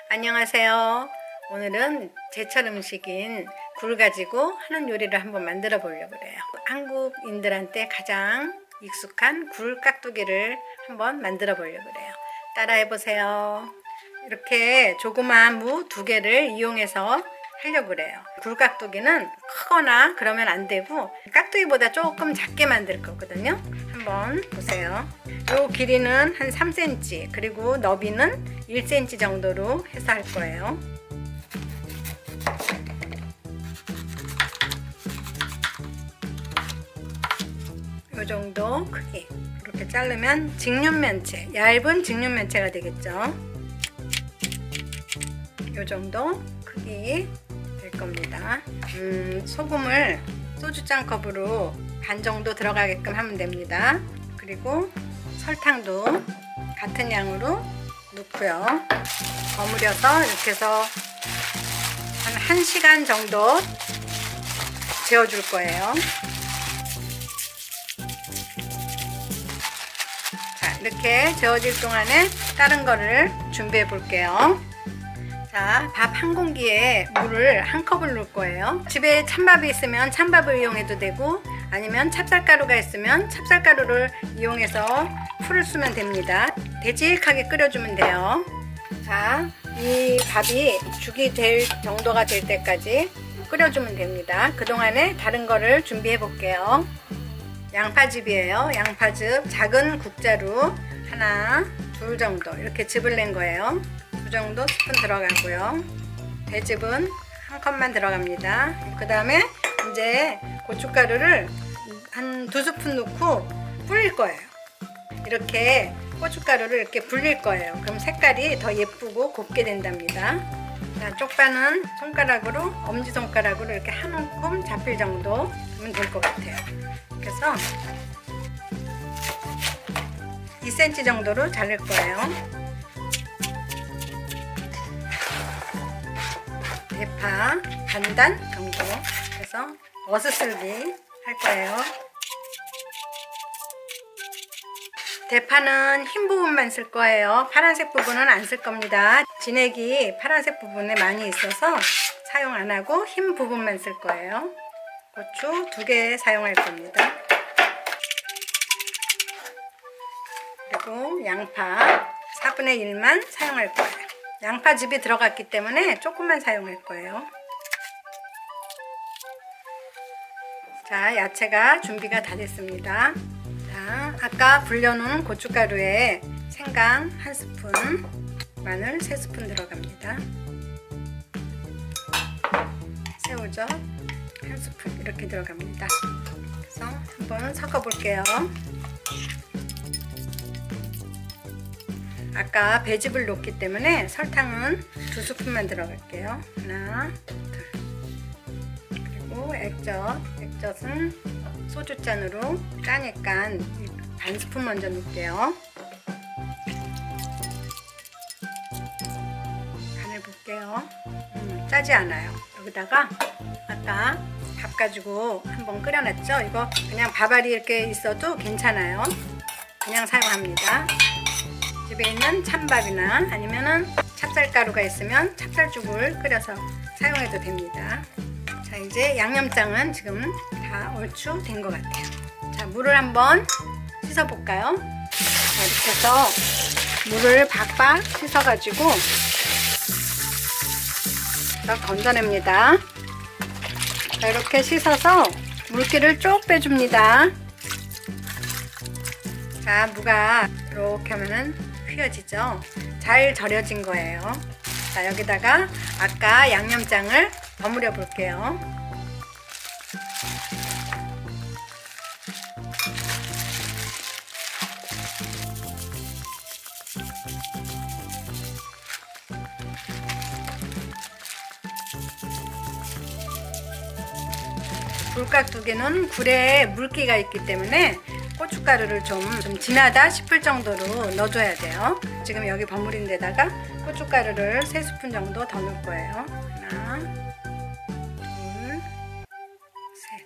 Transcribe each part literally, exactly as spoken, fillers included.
안녕하세요. 오늘은 제철 음식인 굴 가지고 하는 요리를 한번 만들어 보려고 그래요. 한국인들한테 가장 익숙한 굴 깍두기를 한번 만들어 보려고 그래요. 따라해 보세요. 이렇게 조그마한 무 두 개를 이용해서 하려고 그래요. 굴 깍두기는 크거나 그러면 안 되고 깍두기보다 조금 작게 만들 거거든요. 한번 보세요. 요 길이는 한 삼 센티미터 그리고 너비는 일 센티미터 정도로 해서 할 거예요. 요 정도 크기 이렇게 자르면 직육면체, 얇은 직육면체가 되겠죠. 요 정도 크기 될 겁니다. 음, 소금을 소주잔 컵으로 반 정도 들어가게끔 하면 됩니다. 그리고 설탕도 같은 양으로 넣고요. 버무려서 이렇게 해서 한 1 시간 정도 재워줄 거예요. 자, 이렇게 재워질 동안에 다른 거를 준비해 볼게요. 자, 밥 한 공기에 물을 한 컵을 넣을 거예요. 집에 찬밥이 있으면 찬밥을 이용해도 되고 아니면 찹쌀가루가 있으면 찹쌀가루를 이용해서 풀을 쓰면 됩니다. 되직하게 끓여주면 돼요. 자, 이 밥이 죽이 될 정도가 될 때까지 끓여주면 됩니다. 그동안에 다른 거를 준비해 볼게요. 양파즙이에요. 양파즙 작은 국자루 하나, 둘 정도 이렇게 즙을 낸 거예요. 두 정도 스푼 들어가고요. 배즙은 한 컵만 들어갑니다. 그 다음에 이제 고춧가루를 한 두 스푼 넣고 불릴 거예요. 이렇게 고춧가루를 이렇게 불릴 거예요. 그럼 색깔이 더 예쁘고 곱게 된답니다. 자, 쪽파는 손가락으로, 엄지손가락으로 이렇게 한 움큼 잡힐 정도 하면 될 것 같아요. 그래서 이 센티미터 정도로 자를 거예요. 대파 반단 정도 해서 어슷썰기 할 거예요. 대파는 흰 부분만 쓸 거예요. 파란색 부분은 안 쓸 겁니다. 진액이 파란색 부분에 많이 있어서 사용 안 하고 흰 부분만 쓸 거예요. 고추 두 개 사용할 겁니다. 그리고 양파 사분의 일만 사용할 거예요. 양파즙이 들어갔기 때문에 조금만 사용할 거예요. 자, 야채가 준비가 다 됐습니다. 자, 아까 불려놓은 고춧가루에 생강 한 스푼, 마늘 세 스푼 들어갑니다. 새우젓 한 스푼 이렇게 들어갑니다. 그래서 한번 섞어 볼게요. 아까 배즙을 넣었기 때문에 설탕은 두 스푼만 들어갈게요. 하나, 둘. 그리고 액젓, 액젓은 소주잔으로 짜니까 반 스푼 먼저 넣을게요. 간을 볼게요. 음, 짜지 않아요. 여기다가 아까 밥 가지고 한번 끓여놨죠? 이거 그냥 밥알이 이렇게 있어도 괜찮아요. 그냥 사용합니다. 집에 있는 찬밥이나 아니면은 찹쌀가루가 있으면 찹쌀죽을 끓여서 사용해도 됩니다. 자, 이제 양념장은 지금 다 얼추 된 것 같아요. 자, 물을 한번 씻어 볼까요? 자, 이렇게 해서 물을 박박 씻어 가지고 건져냅니다. 자, 이렇게 씻어서 물기를 쭉 빼줍니다. 자, 무가 이렇게 하면은 휘어지죠? 잘 절여진 거예요. 자, 여기다가 아까 양념장을 버무려 볼게요. 굴깍두기는 굴에 물기가 있기 때문에 고춧가루를 좀, 좀 진하다 싶을 정도로 넣어줘야 돼요. 지금 여기 버무린 데다가 고춧가루를 세 스푼 정도 더 넣을 거예요. 하나, 둘, 셋.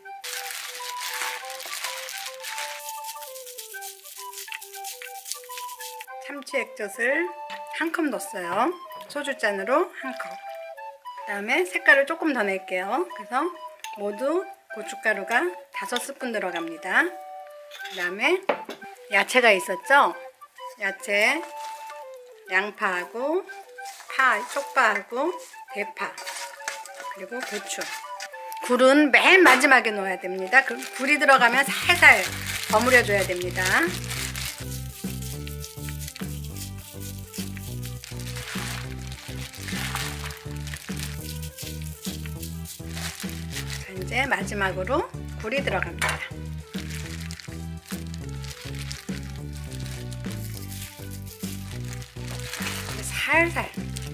참치 액젓을 한 컵 넣었어요. 소주잔으로 한 컵. 그 다음에 색깔을 조금 더 낼게요. 그래서 모두 고춧가루가 다섯 스푼 들어갑니다. 그 다음에 야채가 있었죠? 야채, 양파하고 파, 쪽파하고 대파, 그리고 고추. 굴은 맨 마지막에 넣어야 됩니다. 그 굴이 들어가면 살살 버무려 줘야 됩니다. 자, 이제 마지막으로 굴이 들어갑니다. 살살.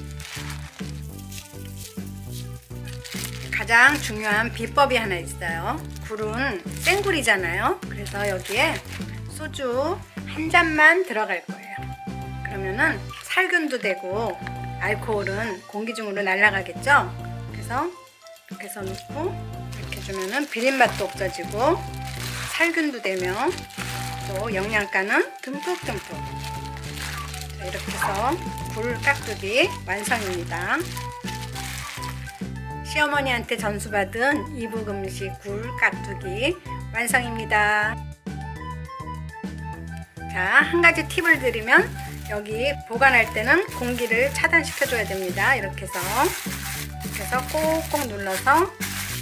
가장 중요한 비법이 하나 있어요. 굴은 생굴이잖아요. 그래서 여기에 소주 한 잔만 들어갈 거예요. 그러면은 살균도 되고 알코올은 공기 중으로 날아가겠죠. 그래서 이렇게 해서 넣고 이렇게 해주면은 비린맛도 없어지고 살균도 되며 또 영양가는 듬뿍듬뿍. 자, 이렇게 해서 굴 깍두기 완성입니다. 시어머니한테 전수받은 이북 음식 굴 깍두기 완성입니다. 자, 한 가지 팁을 드리면 여기 보관할 때는 공기를 차단시켜 줘야 됩니다. 이렇게 해서 이렇게 해서 꼭꼭 눌러서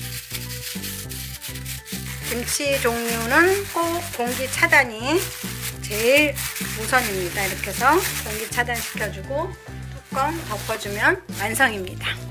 김치 종류는 꼭 공기 차단이 제일 우선입니다. 이렇게 해서 공기 차단시켜주고 뚜껑 덮어주면 완성입니다.